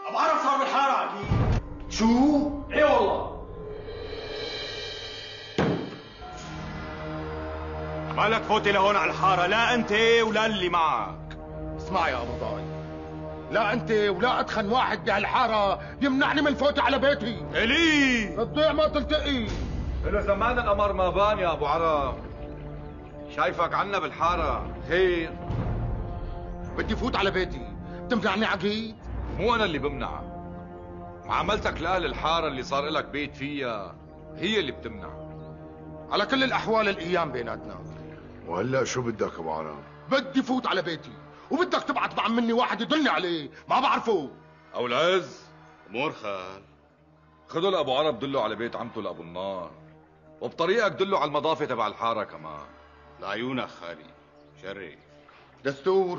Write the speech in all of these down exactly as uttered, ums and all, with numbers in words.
ابو عرب صار بالحاره عقيد. شو؟ ايه والله. مالك فوتي لهون على الحاره، لا انت ولا اللي معك. اسمع يا ابو ضاي، لا انت ولا اتخن واحد بهالحاره بيمنعني من فوتي على بيتي. الي الضيع ما تلتقي. له زمان القمر ما بان يا ابو عرب. شايفك عنا بالحاره خير. بدي فوت على بيتي، بتمنعني عقيد؟ مو انا اللي بمنعك، معاملتك لاهل الحاره اللي صار لك بيت فيها هي اللي بتمنع. على كل الاحوال الايام بيناتنا. وهلا شو بدك ابو عرب؟ بدي فوت على بيتي، وبدك تبعت مع مني واحد يدلني عليه، ما بعرفه. او العز امور خال، خذوا لابو عرب دلوا على بيت عمته لابو النار، وبطريقك دلوا على المضافه تبع الحاره كمان. لعيونك خالي، شري. دستور.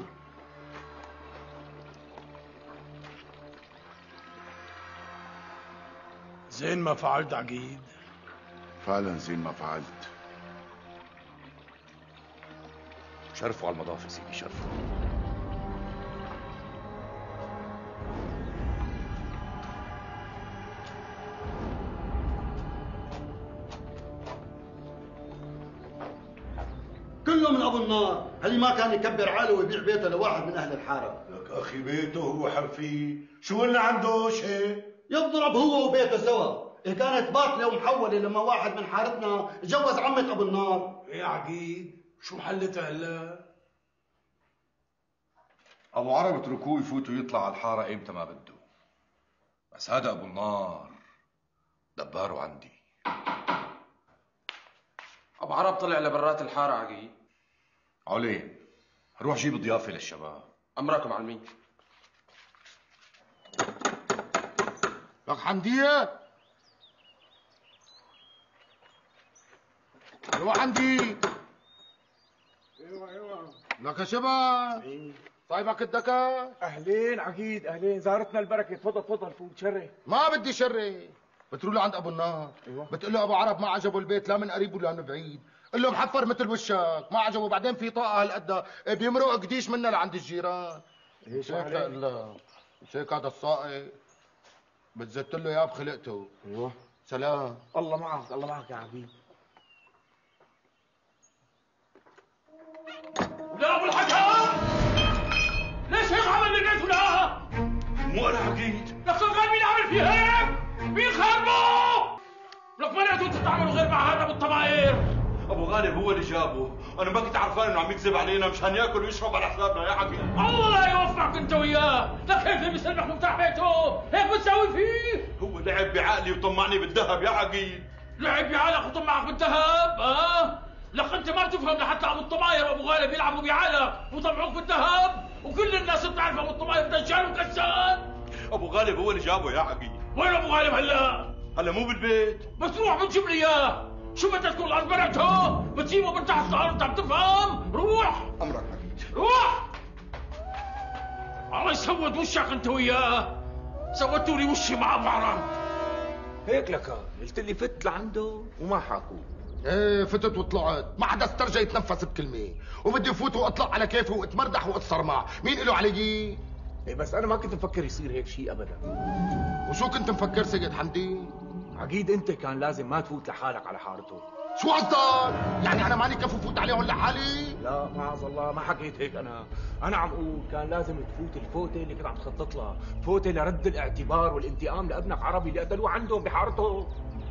زين ما فعلت عقيد. فعلا زين ما فعلت. شرفوا على المضافه سيدي، شرفوا. كله من ابو النار، اللي ما كان يكبر عاله ويبيع بيته لواحد من اهل الحاره. لك اخي بيته هو حرفيه، شو قلنا عنده شيء؟ يضرب هو وبيته سوا. إيه كانت باطله ومحوله لما واحد من حارتنا تجوز عمه ابو النار. ايه عقيد، شو حلتها هلا؟ ابو عرب اتركوه يفوت ويطلع على الحاره ايمتى ما بده، بس هذا ابو النار دباره عندي. ابو عرب طلع لبرات الحاره عقيد. علي روح جيب ضيافه للشباب. امركم معلمين. لك حمديه، الو حمدي. ايوه ايوه. لك يا شباب، صايبك الدكا. اهلين عقيد، اهلين، زارتنا البركه، تفضل تفضل فوت شري. ما بدي شري. بتروح له عند ابو النار. ايوه. بتقول له ابو عرب ما عجبه البيت لا من قريب ولا من بعيد. قل له محفر مثل وشك، ما عجبه. بعدين في طاقه هالقد بيمرق قديش منا لعند الجيران. ايش هيك لا مش هيك هذا الصائغ بتزت له اياه بخلقته. ايوه. سلام. الله معك، الله معك يا عقيد. لا ابو الحكم، ليش هيك عمل اللي بيته؟ لا مو انا عقيد. لك قال مين عمل فيه هيك؟ مين خربه؟ لك ما لقيتوا تتعاملوا غير مع هذا بالطماير. ابو غالب هو اللي جابه، انا ما كنت عرفان انه عم يكذب علينا مشان ياكل ويشرب على حسابنا يا عقيد. الله لا يوفقك انت وياه. لك هيك اللي بيسلمك مفتاح بيته، هيك بتساوي فيه؟ هو لعب بعقلي وطمعني بالذهب يا عقيد. لعب بعقلك وطمعك بالذهب؟ اه لك انت ما بتفهم لحتى ابو الطماير وابو غالب يلعبوا بعقلك وطمعوك بالذهب، وكل الناس بتعرف ابو الطماير دجال وكسان. ابو غالب هو اللي جابه يا عقيد. وين ابو غالب هلا؟ هلا مو بالبيت. بس روح بتجيب لي اياه. شو بدك تكون الارض بنعته؟ بتجيبه من تحت الارض، عم تفهم؟ روح. امرك عقيد. روح. الله يسود وشك انت وياه. سودتوا لي وشي مع ابو عرب. هيك لك قلت لي فت لعنده وما حاكوا. ايه فتت وطلعت، ما حدا استرجى يتنفس بكلمه، وبدي فوت واطلع على كيفي واتمردح واتصر معه، مين له علي؟ ايه بس انا ما كنت مفكر يصير هيك شيء ابدا. وشو كنت مفكر سيد حمدي؟ عقيد انت كان لازم ما تفوت لحالك على حارته. شو قصدك؟ يعني انا ماني كفو فوت عليهم لحالي؟ لا معاذ الله ما حكيت هيك. انا انا عم اقول كان لازم تفوت الفوته اللي كنت عم تخطط لها، فوته لرد الاعتبار والانتقام لابنك عربي اللي قتلوه عندهم بحارته.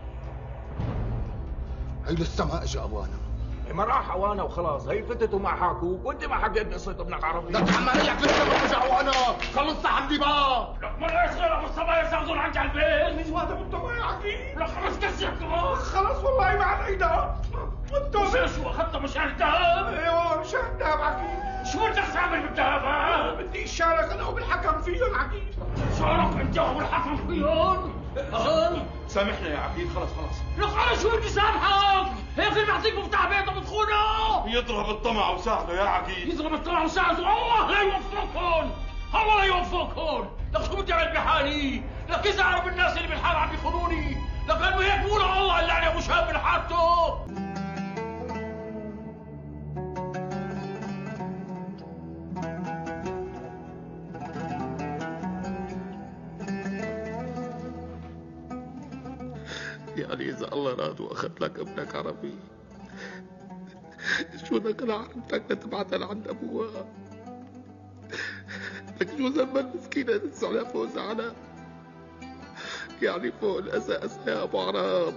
هي لسه ما اجى اوانها. ما راح اوانها وخلاص، هي فتت وما حاكوك وانت ما حكيت قصه ابنك عربي. لا تحمليك لسه ما اجى اوانها، خلص حمدي بقى. لك ما ليش غير ابو الصبايا ياخذون عندي على البيت؟ مش هذا بالطبع يا عقيد. لك خلص كسر كمان. خلص والله ما عاد ايدها. وشو شو اخذته مشان الذهب؟ ايوه مشان الذهب عقيد. شو بدك تعمل بالذهب ها؟ بدي اشارك انا وبالحكم فيهم عقيد. شارك انت والحكم فيهم؟ ها؟ سامحنا يا عقيد، خلص خلص. لك انا شو بدي سامحك؟ هيك اللي بيعطيك مفتاح بيته بتخونه؟ يضرب الطمع وساعده يا عقيد. يضرب الطمع وساعده، الله لا يوفقكم. الله لا يوفقكم. لك شو بدي اعمل بحالي؟ لك اذا اعرف الناس اللي بالحاره عم يخونوني، لك قالوا هيك قولوا الله اللي عليه ابو شهاب من حارته. يعني إذا الله راد وأخذ لك ابنك عربي، شو نقل عربتك لتبعتها لعند أبوها؟ لك شو ذنب المسكينة تنسى على فوق زعلها؟ يعني فوق الأسى أسى يا أبو عرب.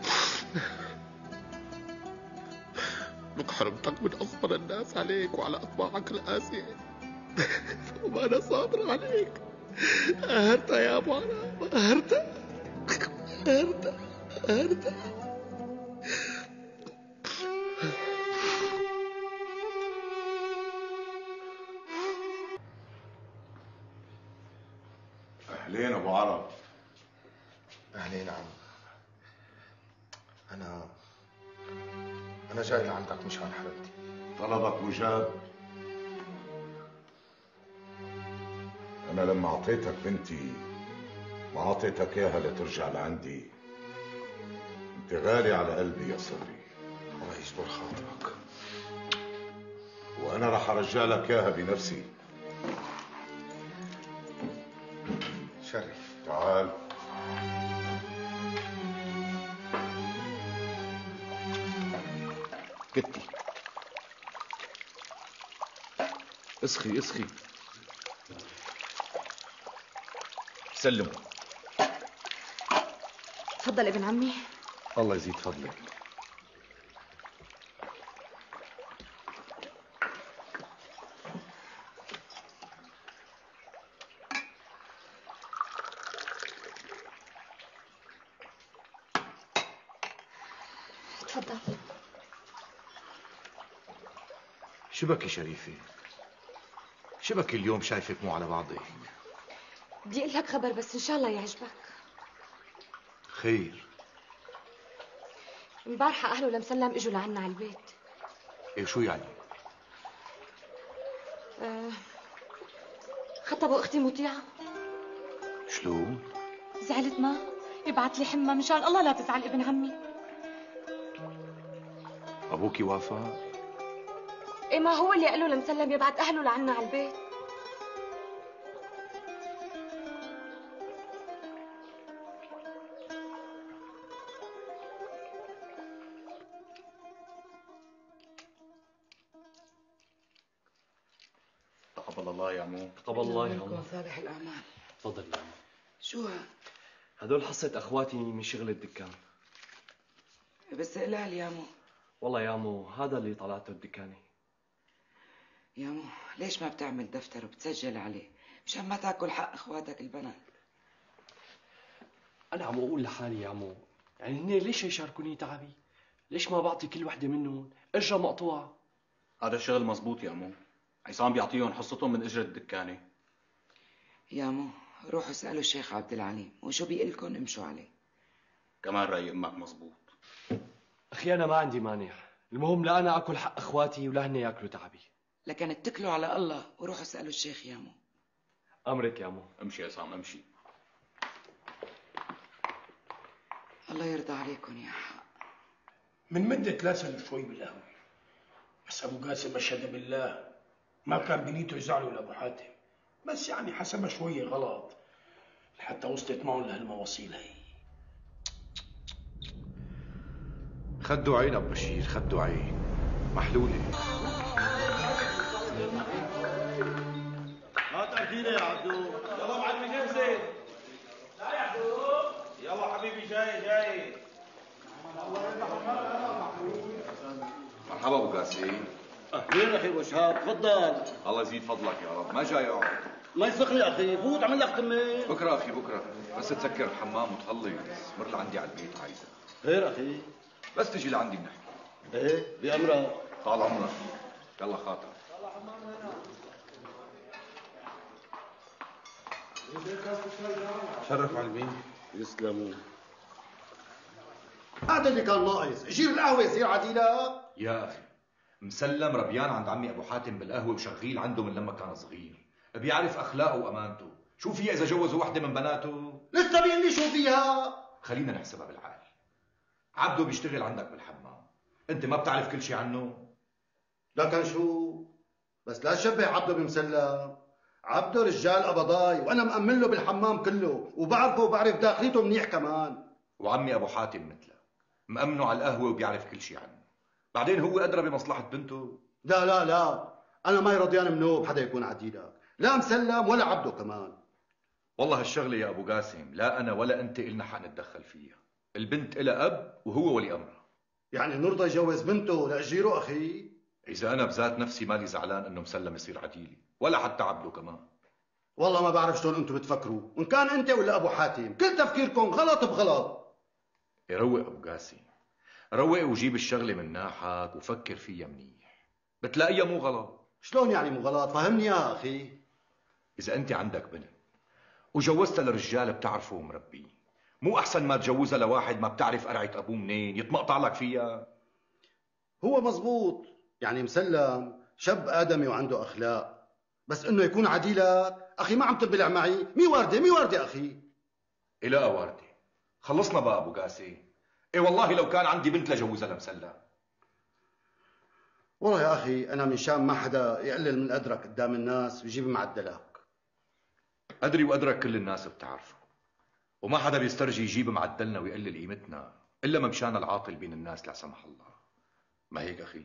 لك حرمتك من أصبر الناس عليك وعلى أطباعك القاسية، وما أنا صابر عليك. قهرتها يا أبو عرب، قهرتها قهرتها قهرتها. أهلين أبو عرب. أهلين عم. أنا أنا جاي لعندك مشان حرمتي. طلبك مجاب. أنا لما أعطيتك بنتي ما أعطيتك إياها لترجع لعندي. أنت غالي على قلبي يا صبري. الله يجبر خاطرك. وأنا رح أرجع لك إياها بنفسي. شرف. تعال. كتي اسخي اسخي. سلموا. تفضل ابن عمي. الله يزيد فضلك. تفضل. شبكي شريفة؟ شبكي اليوم شايفك مو على بعضك؟ بدي اقول لك خبر بس ان شاء الله يعجبك. خير. امبارحة اهله لمسلم اجوا لعنا على البيت. ايه شو يعني؟ أه خطبوا اختي مطيعة. شلون؟ زعلت ما؟ يبعت لي حمى مشان الله لا تزعل ابن عمي. ابوكي وافق؟ ايه ما هو اللي قال له لمسلم يبعت اهله لعنا على البيت. تقبل الله يا عمو. تقبل الله يا عمو. صالح الأعمال. تفضل يا عمو. شو ها؟ هدول حصة أخواتي من شغل الدكان. بس قلال يا مو. والله يا عمو هذا اللي طلعته الدكاني. يا مو ليش ما بتعمل دفتر وبتسجل عليه مشان ما تاكل حق اخواتك البنات؟ أنا عم أقول لحالي يا عمو، يعني هن ليش يشاركوني تعبي؟ ليش ما بعطي كل وحدة منهم أجرة مقطوعة؟ هذا الشغل مزبوط يا عمو. عصام بيعطيهم حصتهم من اجرة الدكانة. يا مو روحوا اسألوا الشيخ عبد العليم وشو بيقلكن امشوا عليه. كمان رأي امك مزبوط. أخي أنا ما عندي مانع، المهم لا أنا أكل حق أخواتي ولا هن ياكلوا تعبي. لكن اتكلوا على الله وروحوا اسألوا الشيخ يا مو. أمرك يا مو. امشي يا عصام امشي. الله يرضى عليكم يا حق. من مدة تلاسل شوي بالقهوة، بس أبو قاسم أشهد بالله ما كان بنيته يزعلوا لأبو حاتم، بس يعني حسبها شوية غلط لحتى وصلت معهم لهالمواصيل هي. خدوا عين ابو بشير، خدوا عين محلوله. ما تأكيد يا عبدو. يلا معلمي جهزي. لا يا عبدو. يلا حبيبي جاي جاي. مرحبا ابو قاسم. اهلين اخي ابو شهاب، تفضل. الله يزيد فضلك يا رب. ما جاي اقعد. الله يسخني اخي، فوت اعمل لك تمين. بكره اخي بكره، بس تسكر الحمام وتخلص. مر لعندي على البيت عايزك. خير اخي. بس تجي لعندي بنحكي. ايه بأمرك. طال عمرك. يلا خاطر. شرف علمي. يسلموا. هذا اللي كان ناقص، جير القهوة يصير عديلة. يا اخي مسلم ربيان عند عمي ابو حاتم بالقهوه وشغيل عنده من لما كان صغير، بيعرف اخلاقه وامانته. شو فيها اذا جوزوا وحده من بناته؟ لسه بيقول لي شو فيها؟ خلينا نحسبها بالعقل. عبده بيشتغل عندك بالحمام، انت ما بتعرف كل شيء عنه؟ لكن شو؟ بس لا تشبه عبده بمسلم. عبده رجال قبضاي وانا مأمن له بالحمام كله وبعرفه وبعرف داخليته منيح كمان. وعمي ابو حاتم مثلك مأمنه على القهوه وبيعرف كل شيء عنه. بعدين هو ادرى بمصلحه بنته. لا لا لا، انا ما رضيان منوب حدا يكون عديلك، لا مسلم ولا عبده كمان. والله هالشغله يا ابو قاسم لا انا ولا انت إلنا حق نتدخل فيها. البنت إلها اب وهو ولي امرها. يعني نرضى يجوز بنته لاجيره اخي؟ اذا انا بذات نفسي مالي زعلان انه مسلم يصير عديلي ولا حتى عبده كمان. والله ما بعرف شلون انتم بتفكروا، ان كان انت ولا ابو حاتم كل تفكيركم غلط بغلط. روق ابو قاسم، روق وجيب الشغله من ناحك وفكر فيها منيح، بتلاقيها مو غلط. شلون يعني مو غلط؟ فهمني يا اخي. اذا انت عندك بنت وجوزتها لرجال بتعرفه ومربيه، مو احسن ما تجوزها لواحد ما بتعرف قرعه ابوه منين يتمقطع لك فيها؟ هو مزبوط، يعني مسلم شاب ادمي وعنده اخلاق، بس انه يكون عديلك اخي ما عم تبلع معي. مي وارده مي وارده اخي. لا وارده. خلصنا بقى ابو قاسم. ايه والله لو كان عندي بنت لجوزها لمسلم. والله يا اخي انا من شان ما حدا يقلل من قدرك قدام الناس ويجيب معدلك. ادري وقدرك كل الناس بتعرفه، وما حدا بيسترجي يجيب معدلنا ويقلل قيمتنا الا ما مشان العاطل بين الناس لا سمح الله. ما هيك اخي؟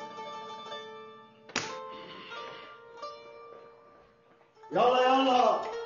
يلا يلا